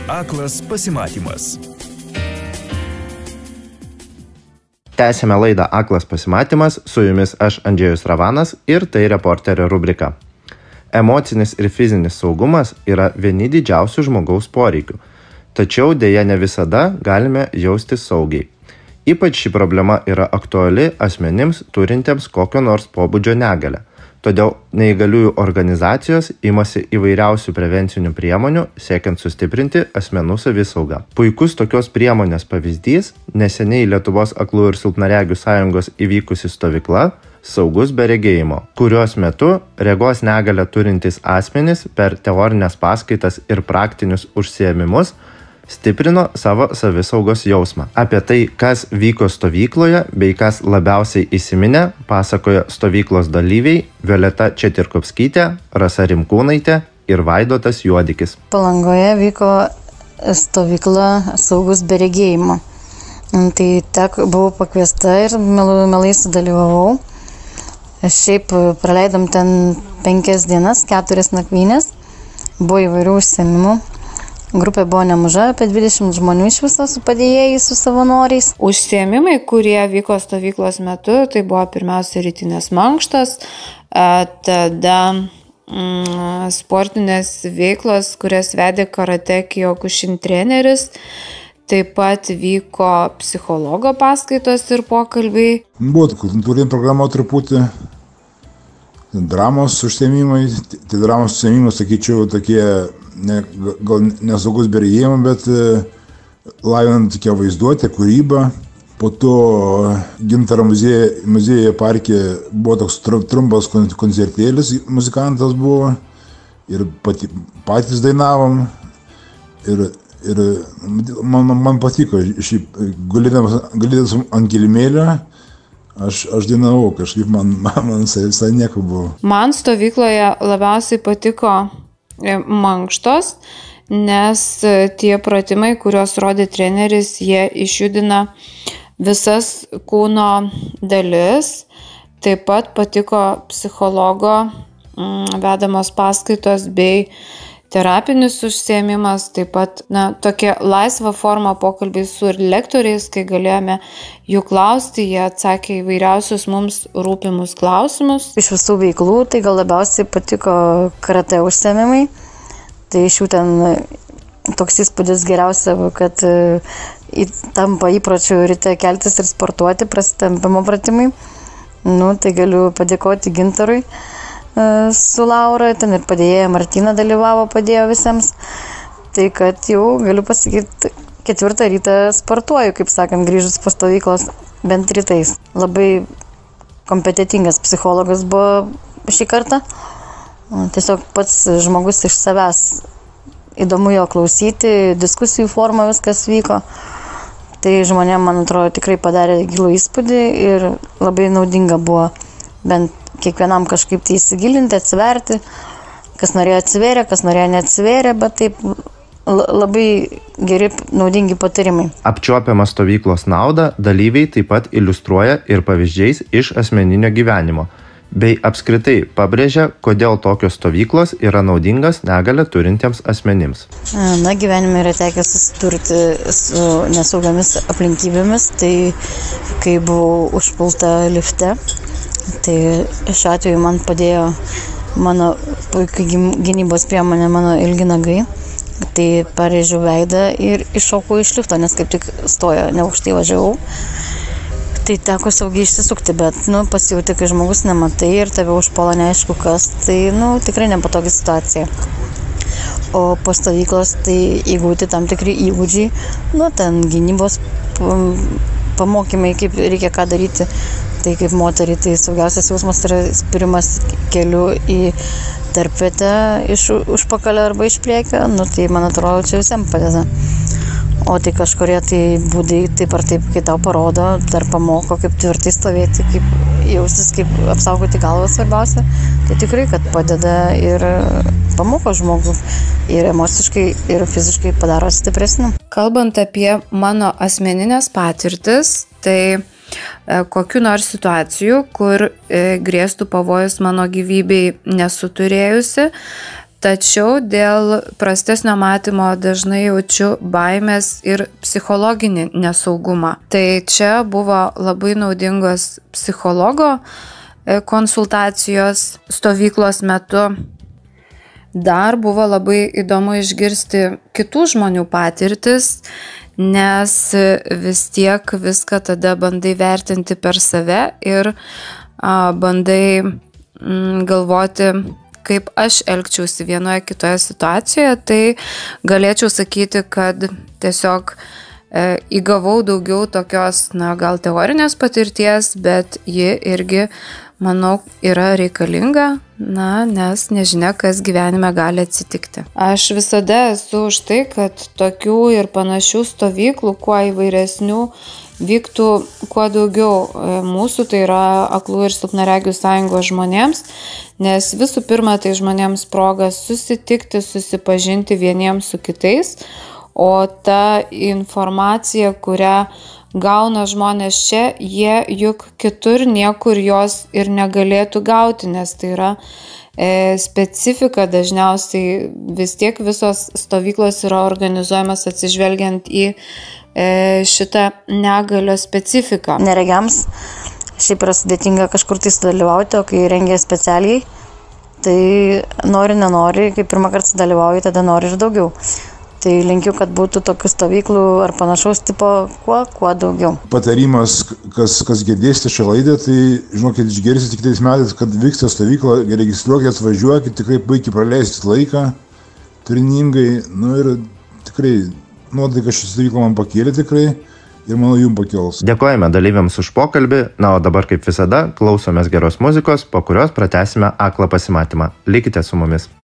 Aklas pasimatymas. Tęsime laidą Aklas pasimatymas, su jumis aš Andžėjus Ravanas ir tai reporterio rubrika. Emocinis ir fizinis saugumas yra vieni didžiausių žmogaus poreikių, tačiau dėja ne visada galime jaustis saugiai. Ypač ši problema yra aktuali asmenims turintiems kokio nors pobūdžio negalią. Todėl neįgaliųjų organizacijos imasi įvairiausių prevencinių priemonių, siekiant sustiprinti asmenų savisaugą. Puikus tokios priemonės pavyzdys – neseniai Lietuvos aklųjų ir silpnaregių sąjungos įvykusi stovykla Saugus be regėjimo, kurios metu regos negalią turintys asmenys per teorinės paskaitas ir praktinius užsiėmimus stiprino savo savisaugos jausmą. Apie tai, kas vyko stovykloje bei kas labiausiai įsiminė, pasakoja stovyklos dalyviai Violeta Četirkovskytė, Rasa Rimkūnaitė ir Vaidotas Juodikis. Palangoje vyko stovykla Saugus be regėjimo. Tai buvau pakviesta ir mielai sudalyvavau. Šiaip praleidom ten 5 dienas, 4 nakvynės, buvo įvairių užsiėmimų. Grupė buvo nemaža, apie 20 žmonių iš viso su padėjėjais, su savanoriais. Užsiėmimai, kurie vyko stovyklos metu, tai buvo pirmiausia rytinės mankštos, tada sportinės veiklos, kurias vedė Karate Kyokushin treneris. Taip pat vyko psichologo paskaitos ir pokalbiai. Buvo kultūrinė programa truputį, dramos užsiėmimai. Tai dramos užsiėmimai, sakyčiau, tokie gal nesaugus be regėjimo, bet lavinant tokią vaizduotę, kūrybą. Po to Gintaro muziejuje parke buvo toks trumpas koncertėlis, muzikantas buvo ir patys dainavom. Ir man patiko, gulėdamas ant kilimėlio, aš dainavau, kažkaip man visai nieko buvo. Man stovykloje labiausiai patiko mankštos, nes tie pratimai, kuriuos rodė treneris, jie išjudina visas kūno dalis. Taip pat patiko psichologo vedamos paskaitos bei terapinis užsiėmimas, taip pat tokia laisva forma pokalbiai su lektoriais, kai galėjome jų klausti, jie atsakė įvairiausius mums rūpimus klausimus. Iš visų veiklų tai gal labiausiai patiko karate užsiėmimai. Tai iš jų ten toks įspūdis geriausia, kad tampa įpročiu ryte keltis ir sportuoti, prasitempimo pratimai. Tai galiu padėkoti Gintarui su Laura, ten ir padėjėja Martina dalyvavo, padėjo visiems. Tai kad jau galiu pasakyti, 4 rytą sportuoju, kaip sakant, grįžus po stovyklos, bent rytais. Labai kompetentingas psichologas buvo šį kartą. Tiesiog pats žmogus iš savęs, įdomu jo klausyti, diskusijų forma viskas vyko. Tai žmonėm, man atrodo, tikrai padarė gilų įspūdį ir labai naudinga buvo bent kiekvienam kažkaip tai įsigilinti, atsiverti. Kas norėjo atsivėrė, kas norėjo neatsivėrė, bet taip labai geri, naudingi patarimai. Apčiuopiamą stovyklos naudą dalyviai taip pat iliustruoja ir pavyzdžiais iš asmeninio gyvenimo, bei apskritai pabrėžia, kodėl tokios stovyklos yra naudingas negalią turintiems asmenims. Gyvenime yra tekę susidurti su nesaugiamis aplinkybėmis, tai kai buvau užpulta lifte, tai šiuo atveju man padėjo mano puikiai gynybos priemonė, mano ilgi nagai. Tai parėžiau veidą ir iššokau iš lifto, nes kaip tik stojo, neaukštai važiavau. Tai teko saugiai išsisukti, bet pasijauti, kai žmogus nematai ir tave užpuola neaišku kas, tai tikrai nepatogi situacija. O po stovyklos tai įgauti tam tikri įgūdžiai, ten gynybos pamokymai, kaip reikia ką daryti. Tai kaip moteriai, tai saugiausias jausmas yra spirimas keliu į tarpvietę iš užpakalio arba iš priekio, tai man atrodo, čia visiems padeda. O tai kažkurie tai būdai taip ar taip, kai tau parodo, dar pamoko, kaip tvirtai stovėti, kaip jaustis, kaip apsaugoti galvą svarbiausia, tai tikrai, kad padeda ir pamoko žmogų ir emociškai, ir fiziškai padaro stipresnį. Kalbant apie mano asmeninės patirtis, tai kokių nors situacijų, kur grėstų pavojus mano gyvybei nesu turėjusi, Tačiau dėl prastesnio matymo dažnai jaučiu baimės ir psichologinį nesaugumą. Tai čia buvo labai naudingos psichologo konsultacijos stovyklos metu. Dar buvo labai įdomu išgirsti kitų žmonių patirtis, nes vis tiek viską tada bandai vertinti per save ir bandai galvoti, kaip aš elgčiausi vienoje kitoje situacijoje. Tai galėčiau sakyti, kad tiesiog įgavau daugiau tokios, gal teorinės patirties, bet ji irgi, manau, yra reikalinga, nes nežinia, kas gyvenime gali atsitikti. Aš visada esu už tai, kad tokių ir panašių stovyklų, kuo įvairesnių, vyktų kuo daugiau mūsų, tai yra Aklų ir silpnaregių sąjungos žmonėms, nes visų pirma, tai žmonėms proga susitikti, susipažinti vieniems su kitais, o ta informacija, kurią gauna žmonės čia, jie juk kitur niekur jos ir negalėtų gauti, nes tai yra specifika. Dažniausiai vis tiek visos stovyklos yra organizuojamas atsižvelgiant į šitą negalio specifiką. Neregiams šiaip yra sudėtinga kažkur tai dalyvauti, o kai rengia specialiai, tai nenori, kai pirmą kartą dalyvauji, tada nori ir daugiau. Tai linkiu, kad būtų tokių stovyklų ar panašaus tipo kuo daugiau. Patarimas, kas girdėsite šią laidą, tai žinokit, išgirsite kitais metais, kad vyksta stovykla, registruokit, atvažiuokit, tikrai puikiai praleisit laiką, turiningai, ir tikrai nuotaika ši stovykla man pakėlė tikrai ir manau jums pakels. Dėkojame dalyviams už pokalbį, o dabar kaip visada klausomės geros muzikos, po kurios pratęsime aklą pasimatymą. Likite su mumis.